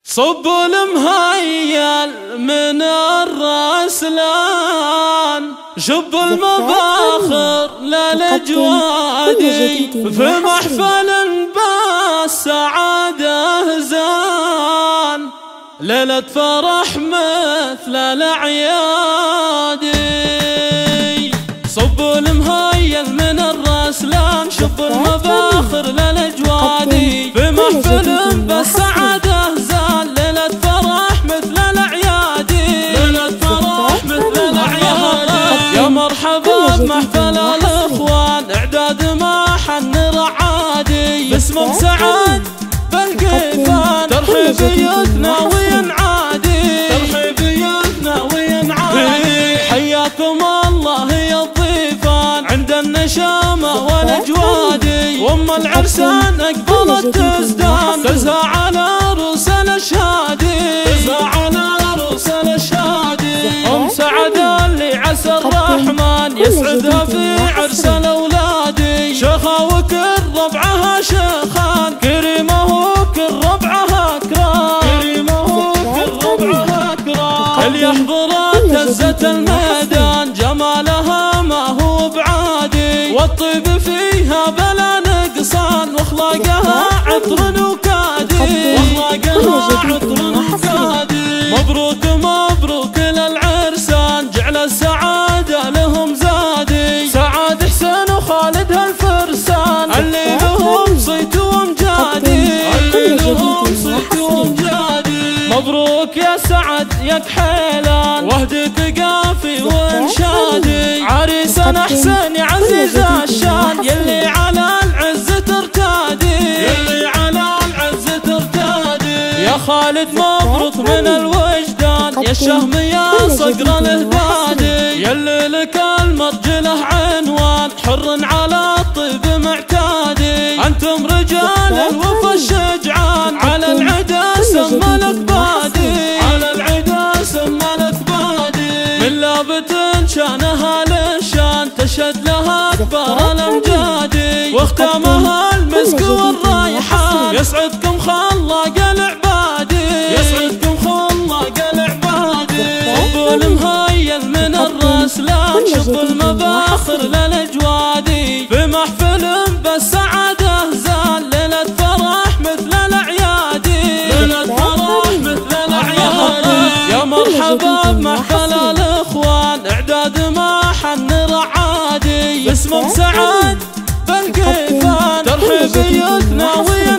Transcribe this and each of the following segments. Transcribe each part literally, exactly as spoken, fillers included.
صب المهيل من الرسلان، شب المباخر للجوادي، في محفل بالسعادة زان، ليلة فرح مثل الأعيادي. صب المهيل من الرسلان، شب المباخر للجوادي، في محفل بالسعادة زان، ليلة فرح مثل الأعيادي، ليلة فرح مثل الأعيادي. يا مرحبا بمحفل الإخوان، إعداد ما حن رعادي، باسم سعد بالقيفان، ترحيبيتنا وينعادي، ترحيبيتنا وينعادي. حياكم الله يا الضيفان عند النشامة والأجوادي، وأم العرسان أقبلت تزدان، تزهى على رؤوس الأشهادي، تزهى على رؤوس الأشهادي. أم سعد اللي عسى الرحمن يسعدها في عرس الأولادي، شيخة وكل ربعها شيخان، كريمة وكل ربعها كرام، كريمة وكل ربعها كرام. اللي يحضر تزة الميدان جمالها ما هو بعادي، والطيب فيها بلا نقصان، واخلاقها عطر وكادي، واخلاقها عطر وكادي. مبروك مبروك للعرسان، جعل السعادة لهم زادي، سعاد حسين وخالد هالفرسان، اللي لهم صيت وامجادي، اللي لهم صيت وامجادي. مبروك يا سعد يا كحيلان، وهدك قافي وانشادي، عريسنا حسين يا عزيز الشان، يلي على العز ترتادي، يلي على العز ترتادي. يا خالد مبروك من الوجدان، يا الشهم يا صقر الهدادي، يلي لك المرجله عنوان، حر على الطيب معتادي. انتم رجال الوفا الشجعان، على العدا سمى لك بادي، على العدا سمى لك بادي. من لابت شانها للشان، تشهد لها اكبر الامجادي، واختامها المسك والريحان، يسعدكم خلاق العبادي، يسعدكم خلاق العبادي. صب المهيل من الرسلان، شب المباخر للجوادي، في محفل بالسعادة زان، ليلة فرح مثل الأعيادي، ليلة فرح مثل الأعيادي. يا مرحبا بمحفل الإخوان، إعداد ما حن رعادي، باسم سعد بالقيفان، ترحيبيتنا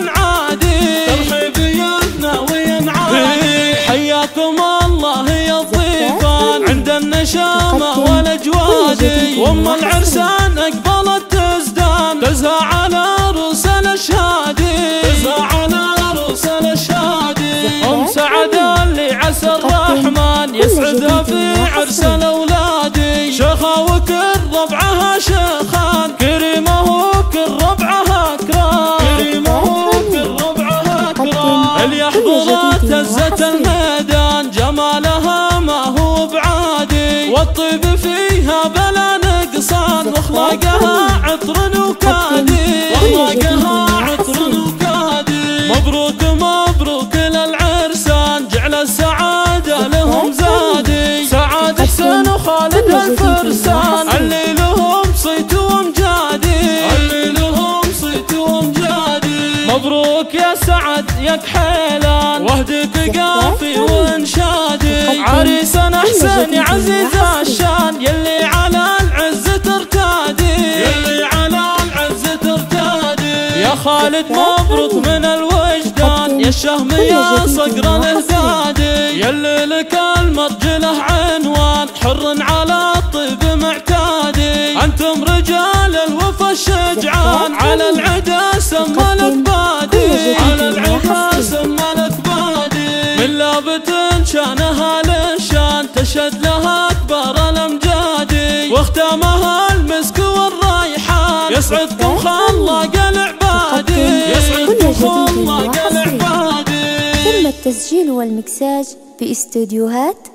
وينعادي، ترحيبيتنا وينعادي. حياكم الله يا الضيفان عند النشامة والأجوادي، وأم العرسان أقبلت تزدان، تزهى على رؤوس الأشهادي، تزهى على رؤوس الأشهادي. أم سعد اللي عسى الرحمن يسعدها في عرس الأولادي، شيخة وكل ربعها شيخان، كريمة وكل ربعها كرام، كريمة وكل ربعها كرام. اللي يحضر تزة الميدان جمالها ما هو بعادي، والطيب فيها بلا نقصان، واخلاقها عطر وكادي، واخلاقها عطر وكادي. مبروك مبروك للعرسان، جعل السعادة لهم زادي، سعاد حسين وخالد هالفرسان، اللي لهم صيت وامجادي، اللي لهم صيت وامجادي. مبروك يا سعد يا كحيلان، وهدك قافي وانشادي، عريسنا حسين يا عزيز الشان، يلي على العز ترتادي، يلي على العز ترتادي. يا خالد مبروك من الوجدان، يا الشهم يا صقر الهدادي، يلي لك المرجله عنوان، حر على الطيب معتادي. انتم رجال الوفا الشجعان، على العدا سمى لك بادي، على العدا سمى لك بادي. من لابت شانها للشان، تشهد لها اكبر الامجادي، واختامها المسك والريحان، يسعدكم خلاق العبادي، يسعدكم خلاق العبادي. تم التسجيل والمكساج في استوديوهات